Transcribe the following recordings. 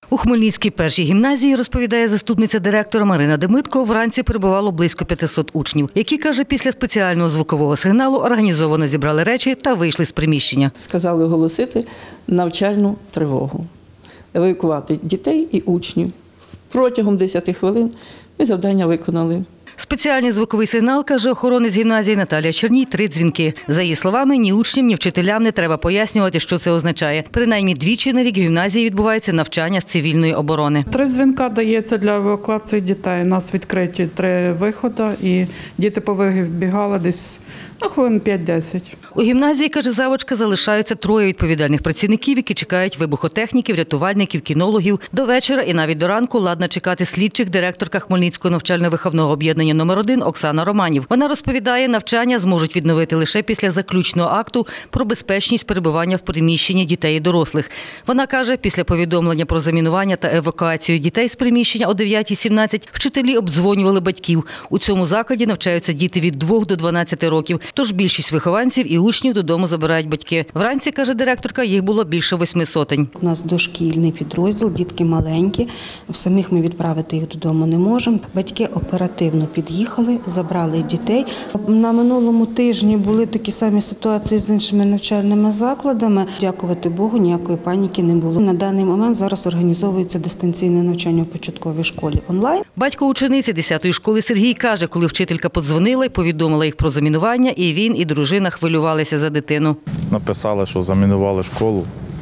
У Хмельницькій першій гімназії, розповідає заступниця директора Марина Демитко, вранці перебувало близько 500 учнів, які, каже, після спеціального звукового сигналу організовано зібрали речі та вийшли з приміщення. Сказали оголосити навчальну тривогу, евакуювати дітей і учнів. Протягом 10 хвилин ми завдання виконали. Спеціальний звуковий сигнал, каже охоронець гімназії Наталія Черній, 3 дзвінки. За її словами, ні учням, ні вчителям не треба пояснювати, що це означає. Принаймні двічі на рік в гімназії відбувається навчання з цивільної оборони. 3 дзвінка дається для евакуації дітей. У нас відкриті 3 виходи і діти повибігали десь хвилин 5-10. У гімназії, каже завучка, залишаються 3 відповідальних працівників, які чекають вибухотехніків, рятувальників, кінологів. До вечора і навіть до ранку ладна чекати слідчих директорка Хмельницького навчально-виховного об'єднання номер 1 Оксана Романів. Вона розповідає, навчання зможуть відновити лише після заключного акту про безпечність перебування в приміщенні дітей і дорослих. Вона каже, після повідомлення про замінування та евакуацію дітей з приміщення о 9:17 вчителі обдзвонювали батьків. У цьому закладі навчаються діти від 2 до 12 років, тож більшість вихованців і учнів додому забирають батьки. Вранці, каже директорка, їх було більше 800. У нас дошкільний підрозділ, дітки маленькі, самих ми відправити їх додому не можемо. Батьки оперативно під'їхали, забрали дітей. На минулому тижні були такі самі ситуації з іншими навчальними закладами. Дякувати Богу, ніякої паніки не було. На даний момент зараз організовується дистанційне навчання в початковій школі онлайн. Батько учениці 10-ї школи Сергій каже, коли вчителька подзвонила і повідомила їх про замінування, і він, і дружина хвилювалися за дитину. Написали, що замінували школу.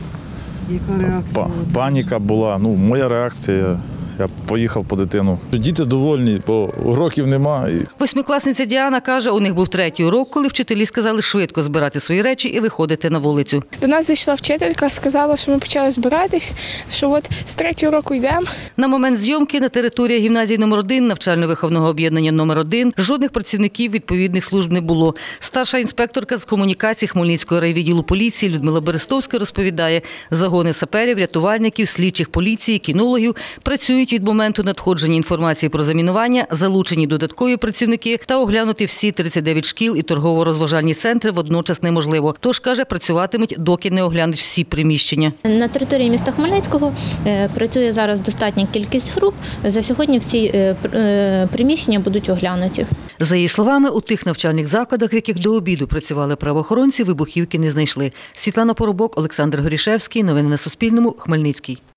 Яка реакція? Паніка була. Моя реакція. Я поїхав по дитину. Діти довольні, бо уроків немає. 8-класниця Діана каже, у них був 3-й урок, коли вчителі сказали швидко збирати свої речі і виходити на вулицю. До нас зайшла вчителька, сказала, що ми почали збиратись, що от з 3-го уроку йдемо. На момент зйомки на території гімназії номер 1 навчально-виховного об'єднання номер 1 жодних працівників відповідних служб не було. Старша інспекторка з комунікацій Хмельницького райвідділу поліції Людмила Берестовська розповідає, загони саперів, рятувальників, слідчих поліції, кінологів працюють від моменту надходження інформації про замінування, залучені додаткові працівники та оглянути всі 39 шкіл і торгово-розважальні центри водночас неможливо. Тож, каже, працюватимуть, доки не оглянуть всі приміщення. На території міста Хмельницького працює зараз достатня кількість груп. За сьогодні всі приміщення будуть оглянуті. За її словами, у тих навчальних закладах, в яких до обіду працювали правоохоронці, вибухівки не знайшли. Світлана Поробок, Олександр Горішевський. Новини на Суспільному. Хмельницький.